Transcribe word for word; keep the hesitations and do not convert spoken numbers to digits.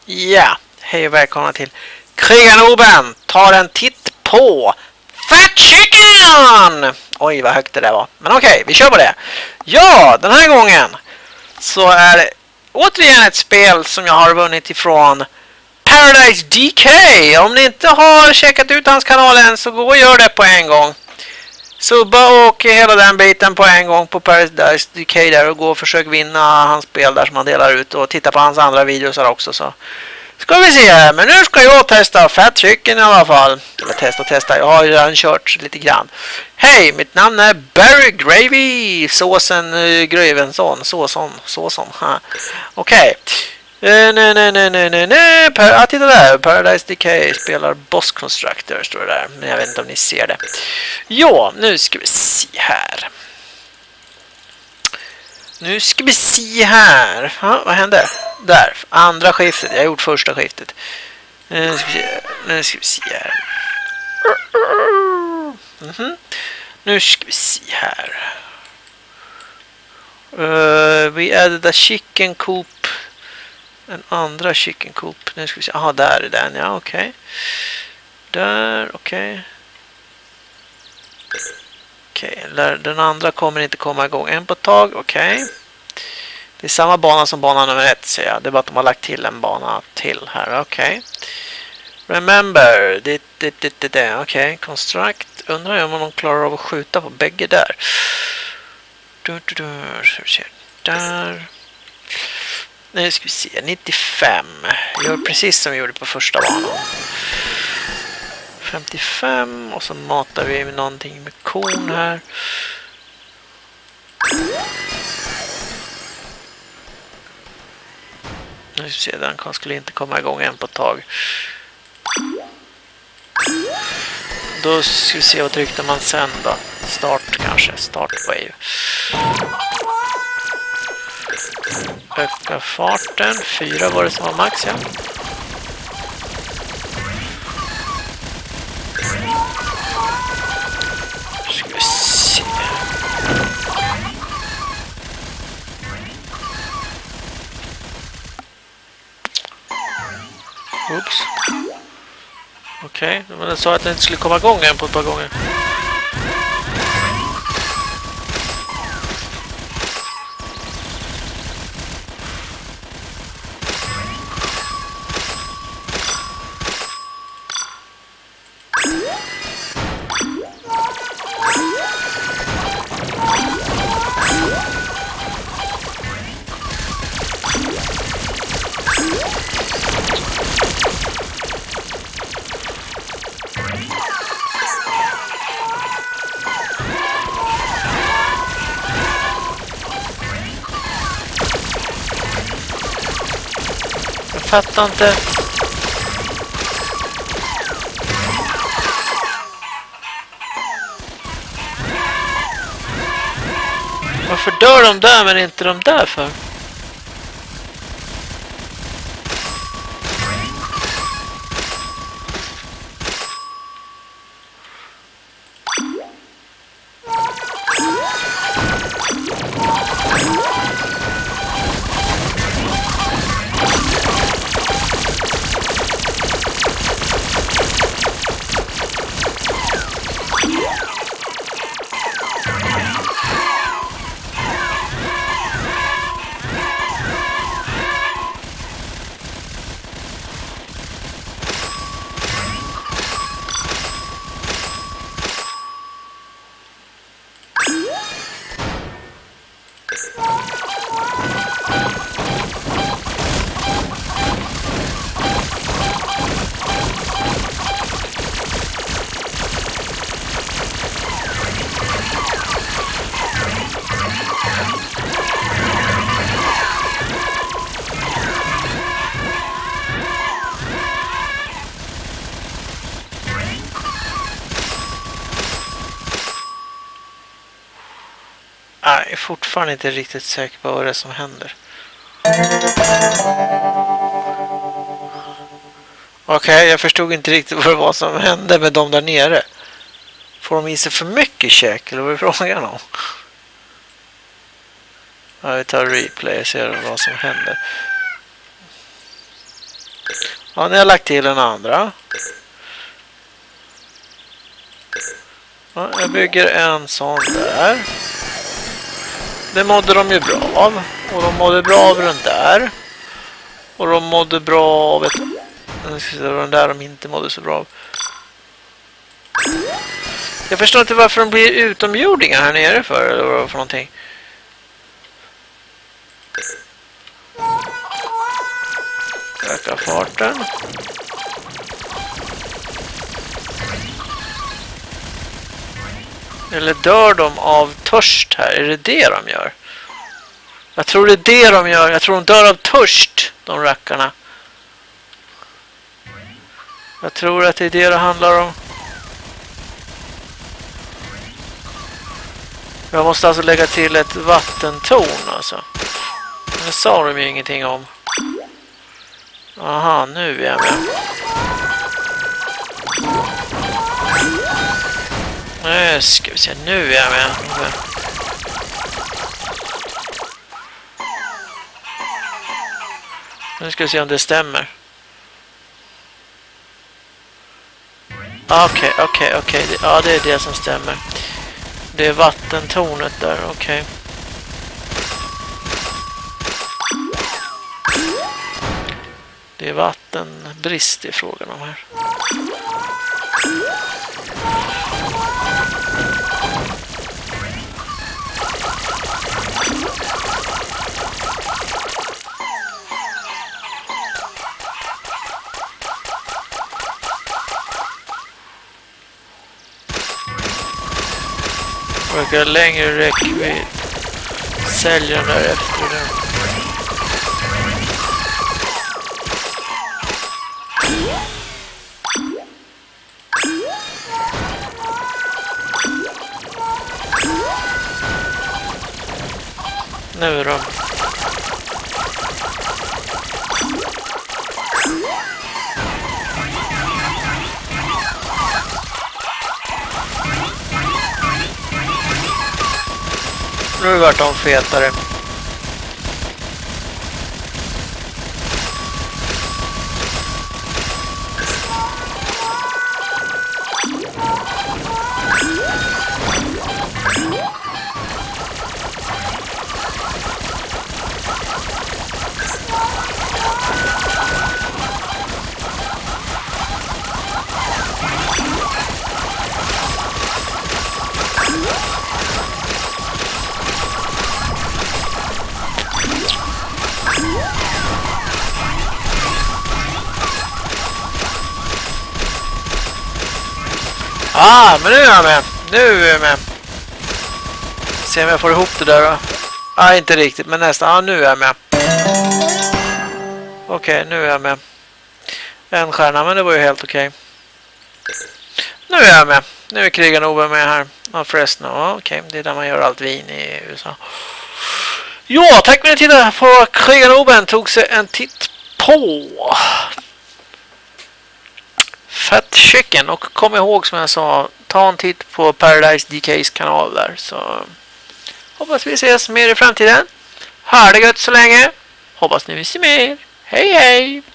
Ja, hej och välkomna till Krigarnoben. Tar en titt på Fat Chicken! Oj, vad högt det där var. Men okej, okay, vi kör på det. Ja, den här gången så är det återigen ett spel som jag har vunnit ifrån Paradise D K. Om ni inte har checkat ut hans kanal än så gå och gör det på en gång. Subba och hela den biten på en gång på Paradise D K där och gå och försök vinna hans spel där som han delar ut och titta på hans andra videos här också, så ska vi se här. Men nu ska jag testa Fat Chicken i alla fall. Eller testa, testa. Jag har ju redan kört lite grann. Hej, mitt namn är Barry Gravy. Såsen uh, Grövensson. Såson. Såson. Okej. Uh, nej, nej, nej, nej, nej, nej. Ah, titta där. Paradise D K spelar Boss Constructor, står det där. Men jag vet inte om ni ser det. Ja, nu ska vi se här. Nu ska vi se här. Ha, vad hände? Där, andra skiftet. Jag har gjort första skiftet. Nu ska vi se, nu ska vi se här. Mm-hmm. Nu ska vi se här. Uh, we added a chicken coop. En andra chicken coop. Nu ska vi se. Aha, där är den. Ja, okej. Okay. Där, okej. Okay. Okej, okay. Den andra kommer inte komma igång en på ett tag. Okej. Okay. Det är samma bana som bana nummer ett, ser jag. Det är bara att de har lagt till en bana till här. Okej. Okay. Remember. Det, det, det, det, det. Okej, okay. Construct. Undrar jag om de klarar av att skjuta på bägge där. Du, du, du. Så vi ser. Där. Nu ska vi se. nittiofem. Gör precis som vi gjorde på första banan. femtiofem. Och så matar vi med någonting med korn här. Nu ska vi se, den kan skulle inte komma igång än på ett tag. Då ska vi se vad tryckte man sen då. Start kanske, start wave. Öka farten, fyra var det som var max, ja. Ska vi se. Oops. Okej, okay. Men jag sa att den inte skulle komma igång en på ett par gånger. Jag fattar inte. Varför dör de där men inte de där för? Jag är fortfarande inte riktigt säker på vad det är som händer. Okej, okay, jag förstod inte riktigt vad det var som hände med dem där nere. Får de i sig för mycket käk eller vad är frågan om? Ja, vi tar replay och ser vad som händer. Ja, ni har lagt till den andra. Ja, jag bygger en sån där. Det mådde de ju bra av. Och de mådde bra av den där. Och de mådde bra av ett... den där de inte mådde så bra av. Jag förstår inte varför de blir utomjordingar här nere för. Eller vad för någonting. Öka farten. Eller dör de av törst här? Är det det de gör? Jag tror det är det de gör. Jag tror de dör av törst, de rackarna. Jag tror att det är det det handlar om. Jag måste alltså lägga till ett vattentorn alltså. Det sa de ju ingenting om. Aha, nu är jag med. Nu ska vi se, nu är jag med. Nu ska vi se om det stämmer. Okej, okej, okej. Ja, det är det som stämmer. Det är vattentornet där, okej. Okay. Det är vattenbrist i frågan om här. Verkar längre räckvidd. Säljer den där efter den. Nu då. Nu vart de fetare. Ah, men nu är jag med. Nu är jag med. Se om jag får ihop det där då. Ah, inte riktigt, men nästan. Ah, nu är jag med. Okej, okay, nu är jag med. En stjärna, men det var ju helt okej. Okay. Nu är jag med. Nu är krigarna Oben med här. Ja, förresten. Ja, okej. Okay. Det är där man gör allt vin i U S A. Ja, tack för att ni tittade på krigarna Oben. Tog sig en titt på Fat Chicken, och kom ihåg som jag sa, ta en titt på Paradise D K's kanal där, så hoppas vi ses mer i framtiden. Ha det gött så länge. Hoppas ni vill se mer. Hej hej!